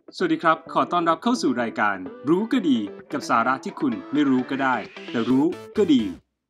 สวัสดีครับขอต้อนรับเข้าสู่รายการรู้ก็ดีกับสาระที่คุณไม่รู้ก็ได้แต่รู้ก็ดี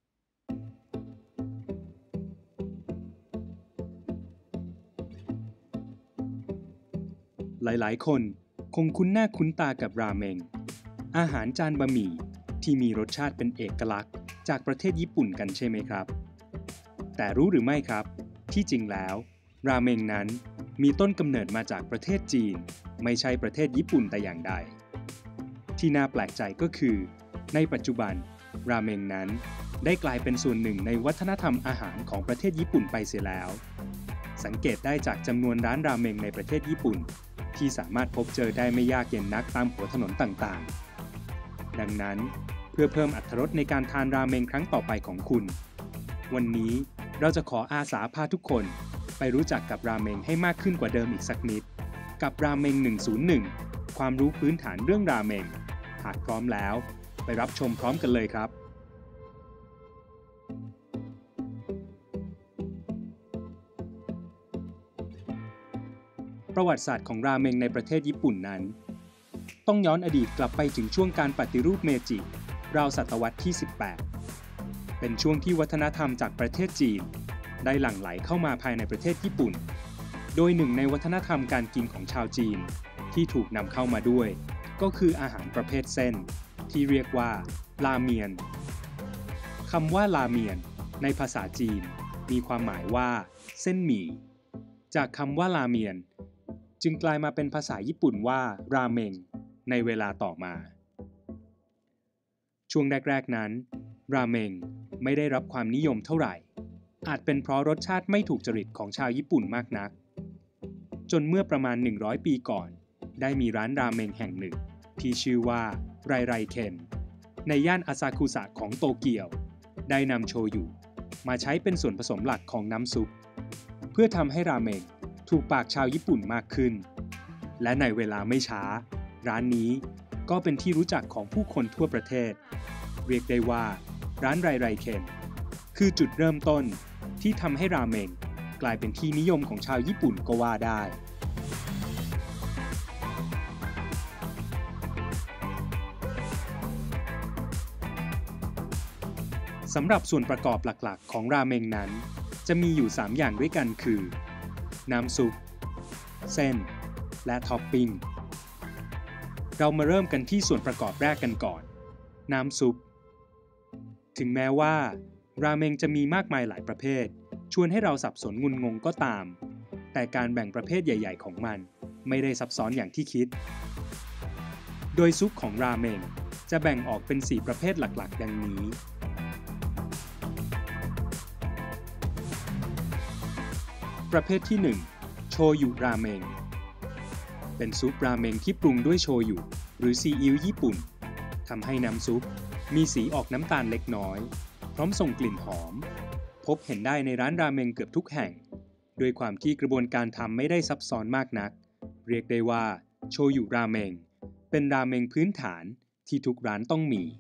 หลายๆคนคงคุ้นหน้าคุ้นตากับราเมงอาหารจานบะหมี่ที่มีรสชาติเป็นเอกลักษณ์จากประเทศญี่ปุ่นกันใช่ไหมครับแต่รู้หรือไม่ครับที่จริงแล้วราเมงนั้นมีต้นกำเนิดมาจากประเทศจีนไม่ใช่ประเทศญี่ปุ่นแต่อย่างใดที่น่าแปลกใจก็คือในปัจจุบันราเมงนั้นได้กลายเป็นส่วนหนึ่งในวัฒนธรรมอาหารของประเทศญี่ปุ่นไปเสียแล้วสังเกตได้จากจำนวนร้านราเมงในประเทศญี่ปุ่นที่สามารถพบเจอได้ไม่ยากเย็นนักตามหัวถนนต่างๆดังนั้นเพื่อเพิ่มอรรถรสในการทานราเมงครั้งต่อไปของคุณวันนี้เราจะขออาสาพาทุกคนไปรู้จักกับราเมงให้มากขึ้นกว่าเดิมอีกสักนิดกับราเมง101ความรู้พื้นฐานเรื่องราเมงหากพร้อมแล้วไปรับชมพร้อมกันเลยครับประวัติศาสตร์ของราเมงในประเทศญี่ปุ่นนั้นต้องย้อนอดีตกลับไปถึงช่วงการปฏิรูปเมจิราวศตวรรษที่ 18 เป็นช่วงที่วัฒนธรรมจากประเทศจีนได้หลั่งไหลเข้ามาภายในประเทศญี่ปุ่นโดยหนึ่งในวัฒนธรรมการกินของชาวจีนที่ถูกนำเข้ามาด้วยก็คืออาหารประเภทเส้นที่เรียกว่าราเมียนคำว่าราเมียนในภาษาจีนมีความหมายว่าเส้นหมี่จากคำว่าราเมียนจึงกลายมาเป็นภาษาญี่ปุ่นว่าราเมงในเวลาต่อมาช่วงแรกๆนั้นราเมงไม่ได้รับความนิยมเท่าไหร่อาจเป็นเพราะรสชาติไม่ถูกจริตของชาวญี่ปุ่นมากนักจนเมื่อประมาณ100ปีก่อนได้มีร้านราเมงแห่งหนึ่งที่ชื่อว่าไรไรเคนในย่านอาซากุสะของโตเกียวได้นำโชยุมาใช้เป็นส่วนผสมหลักของน้ำซุปเพื่อทำให้ราเมงถูกปากชาวญี่ปุ่นมากขึ้นและในเวลาไม่ช้าร้านนี้ก็เป็นที่รู้จักของผู้คนทั่วประเทศเรียกได้ว่าร้านไรไรเคนคือจุดเริ่มต้นที่ทำให้ราเมงกลายเป็นที่นิยมของชาวญี่ปุ่นก็ว่าได้สำหรับส่วนประกอบหลักๆของราเมงนั้นจะมีอยู่3อย่างด้วยกันคือน้ำซุปเส้นและท็อปปิ้งเรามาเริ่มกันที่ส่วนประกอบแรกกันก่อนน้ำซุปถึงแม้ว่าราเมงจะมีมากมายหลายประเภทชวนให้เราสับสนงุนงงก็ตามแต่การแบ่งประเภทใหญ่ๆของมันไม่ได้ซับซ้อนอย่างที่คิดโดยซุปของราเมงจะแบ่งออกเป็น4ประเภทหลักๆดังนี้ประเภทที่1โชยุราเมงเป็นซุปราเมงที่ปรุงด้วยโชยุหรือซีอิ๊วญี่ปุ่นทำให้น้ำซุปมีสีออกน้ำตาลเล็กน้อยพร้อมส่งกลิ่นหอมพบเห็นได้ในร้านราเมงเกือบทุกแห่งด้วยความที่กระบวนการทำไม่ได้ซับซ้อนมากนักเรียกได้ว่าโชยุราเมงเป็นราเมงพื้นฐานที่ทุกร้านต้องมี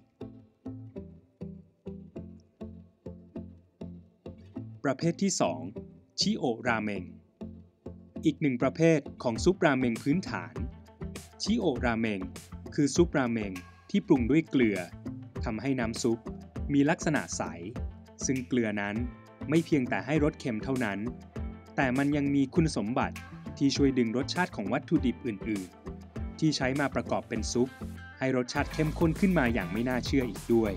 ประเภทที่2ชิโอะราเมงอีกหนึ่งประเภทของซุปราเมงพื้นฐานชิโอะราเมงคือซุปราเมงที่ปรุงด้วยเกลือทำให้น้ำซุปมีลักษณะใสซึ่งเกลือนั้นไม่เพียงแต่ให้รสเค็มเท่านั้นแต่มันยังมีคุณสมบัติที่ช่วยดึงรสชาติของวัตถุดิบอื่นๆที่ใช้มาประกอบเป็นซุปให้รสชาติเข้มข้นขึ้นมาอย่างไม่น่าเชื่ออีกด้วย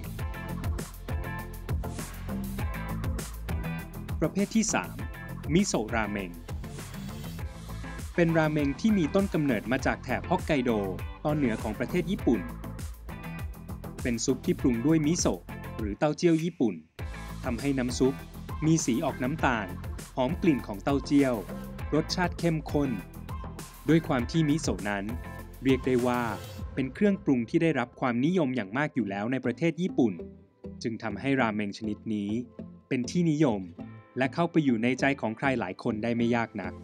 ประเภทที่3มิโซะราเมงเป็นราเมงที่มีต้นกำเนิดมาจากแถบฮอกไกโดตอนเหนือของประเทศญี่ปุ่นเป็นซุปที่ปรุงด้วยมิโซะหรือเต้าเจี้ยวญี่ปุ่นทำให้น้ำซุปมีสีออกน้ำตาลหอมกลิ่นของเต้าเจี้ยวรสชาติเข้มข้นด้วยความที่มิโซะนั้นเรียกได้ว่าเป็นเครื่องปรุงที่ได้รับความนิยมอย่างมากอยู่แล้วในประเทศญี่ปุ่นจึงทำให้ราเมงชนิดนี้เป็นที่นิยมและเข้าไปอยู่ในใจของใครหลายคนได้ไม่ยากนัก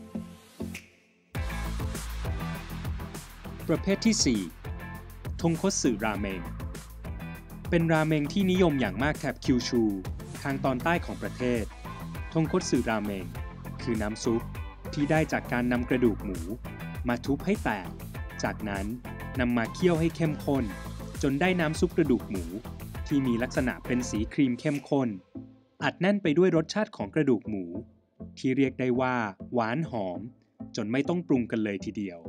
ประเภทที่4ทงคัตสึราเมงเป็นราเมงที่นิยมอย่างมากแถบคิวชูทางตอนใต้ของประเทศทงคัตสึราเมงคือน้ำซุปที่ได้จากการนำกระดูกหมูมาทุบให้แตกจากนั้นนำมาเคี่ยวให้เข้มข้นจนได้น้ำซุปกระดูกหมูที่มีลักษณะเป็นสีครีมเข้มข้นอัดแน่นไปด้วยรสชาติของกระดูกหมูที่เรียกได้ว่าหวานหอมจนไม่ต้องปรุงกันเลยทีเดียว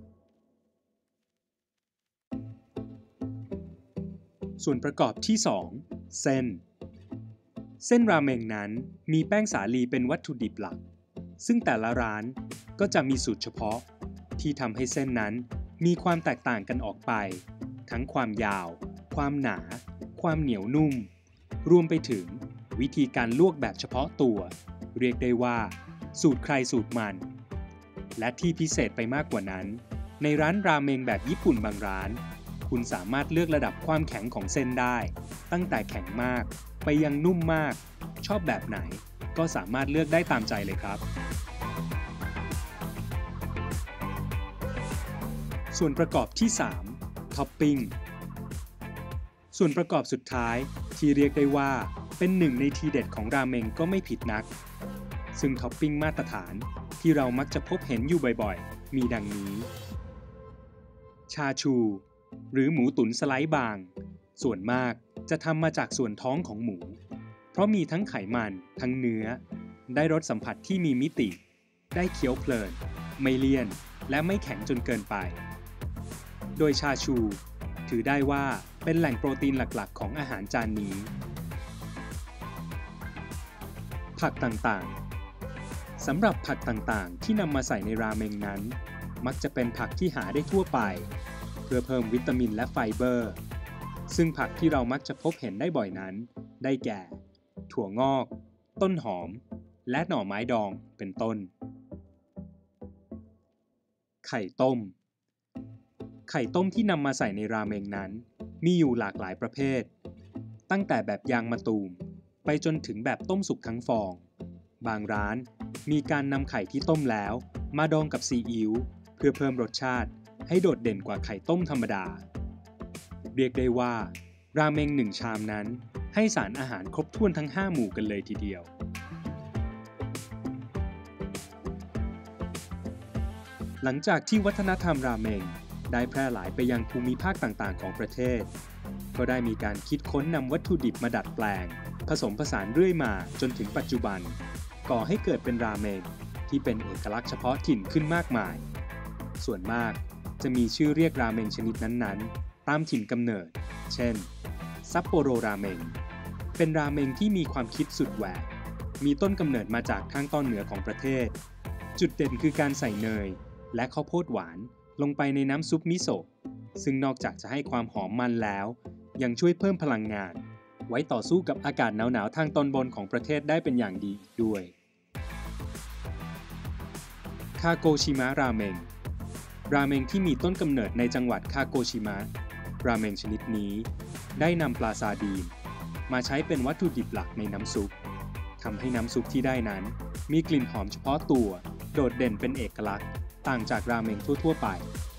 ส่วนประกอบที่ 2 เส้นราเมงนั้นมีแป้งสาลีเป็นวัตถุดิบหลักซึ่งแต่ละร้านก็จะมีสูตรเฉพาะที่ทำให้เส้นนั้นมีความแตกต่างกันออกไปทั้งความยาวความหนาความเหนียวนุ่มรวมไปถึงวิธีการลวกแบบเฉพาะตัวเรียกได้ว่าสูตรใครสูตรมันและที่พิเศษไปมากกว่านั้นในร้านราเมงแบบญี่ปุ่นบางร้านคุณสามารถเลือกระดับความแข็งของเส้นได้ตั้งแต่แข็งมากไปยังนุ่มมากชอบแบบไหนก็สามารถเลือกได้ตามใจเลยครับส่วนประกอบที่ 3 ท็อปปิ้งส่วนประกอบสุดท้ายที่เรียกได้ว่าเป็นหนึ่งในทีเด็ดของราเมงก็ไม่ผิดนักซึ่งท็อปปิ้งมาตรฐานที่เรามักจะพบเห็นอยู่บ่อยๆมีดังนี้ชาชูหรือหมูตุ๋นสไลด์บางส่วนมากจะทำมาจากส่วนท้องของหมูเพราะมีทั้งไขมันทั้งเนื้อได้รสสัมผัสที่มีมิติได้เคี้ยวเพลินไม่เลี่ยนและไม่แข็งจนเกินไปโดยชาชูถือได้ว่าเป็นแหล่งโปรตีนหลักๆของอาหารจานนี้ผักต่างๆสำหรับผักต่างๆที่นำมาใส่ในราเมงนั้นมักจะเป็นผักที่หาได้ทั่วไปเพื่อเพิ่มวิตามินและไฟเบอร์ซึ่งผักที่เรามักจะพบเห็นได้บ่อยนั้นได้แก่ถั่วงอกต้นหอมและหน่อไม้ดองเป็นต้นไข่ต้มที่นำมาใส่ในราเมงนั้นมีอยู่หลากหลายประเภทตั้งแต่แบบยางมะตูมไปจนถึงแบบต้มสุกทั้งฟองบางร้านมีการนำไข่ที่ต้มแล้วมาดองกับซีอิ๊วเพื่อเพิ่มรสชาติให้โดดเด่นกว่าไข่ต้มธรรมดาเรียกได้ว่าราเมง1ชามนั้นให้สารอาหารครบถ้วนทั้ง5หมู่กันเลยทีเดียวหลังจากที่วัฒนธรรมราเมงได้แพร่หลายไปยังภูมิภาคต่างๆของประเทศก็ได้มีการคิดค้นนำวัตถุดิบมาดัดแปลงผสมผสานเรื่อยมาจนถึงปัจจุบันก่อให้เกิดเป็นราเมงที่เป็นเอกลักษณ์เฉพาะถิ่นขึ้นมากมายส่วนมากจะมีชื่อเรียกราเมงชนิดนั้นๆตามถิ่นกำเนิดเช่นซัปโปโรราเมงเป็นราเมงที่มีความคิดสุดแหวกมีต้นกำเนิดมาจากทางตอนเหนือของประเทศจุดเด่นคือการใส่เนยและข้าวโพดหวานลงไปในน้ำซุปมิโซะซึ่งนอกจากจะให้ความหอมมันแล้วยังช่วยเพิ่มพลังงานไว้ต่อสู้กับอากาศหนาวๆทางตอนบนของประเทศได้เป็นอย่างดีอีกด้วยคาโกชิมะราเมงที่มีต้นกำเนิดในจังหวัดคาโกชิมะราเมงชนิดนี้ได้นำปลาซาดีนมาใช้เป็นวัตถุดิบหลักในน้ำซุปทำให้น้ำซุปที่ได้นั้นมีกลิ่นหอมเฉพาะตัวโดดเด่นเป็นเอกลักษณ์ต่างจากราเมงทั่วๆไป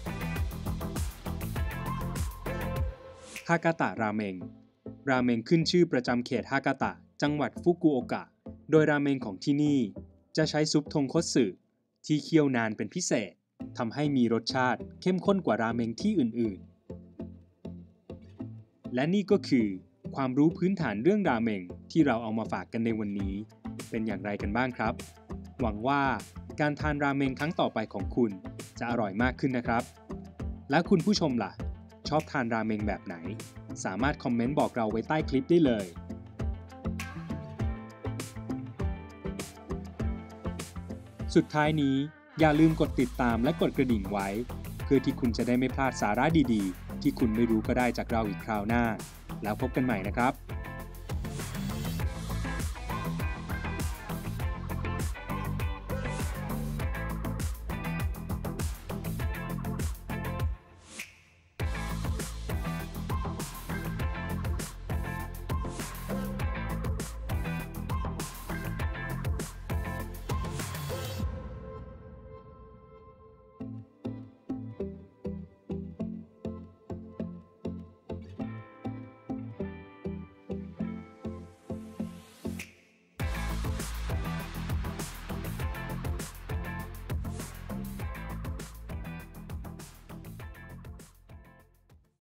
ฮากาตะราเมงขึ้นชื่อประจำเขตฮากาตะจังหวัดฟุกุโอกะโดยราเมงของที่นี่จะใช้ซุปทงคัตสึที่เคี่ยวนานเป็นพิเศษทำให้มีรสชาติเข้มข้นกว่าราเมงที่อื่นๆและนี่ก็คือความรู้พื้นฐานเรื่องราเมงที่เราเอามาฝากกันในวันนี้เป็นอย่างไรกันบ้างครับหวังว่าการทานราเมงครั้งต่อไปของคุณจะอร่อยมากขึ้นนะครับและคุณผู้ชมล่ะชอบทานราเมงแบบไหนสามารถคอมเมนต์บอกเราไว้ใต้คลิปได้เลยสุดท้ายนี้อย่าลืมกดติดตามและกดกระดิ่งไว้เพื่อที่คุณจะได้ไม่พลาดสาระดีๆที่คุณไม่รู้ก็ได้จากเราอีกคราวหน้าแล้วพบกันใหม่นะครับ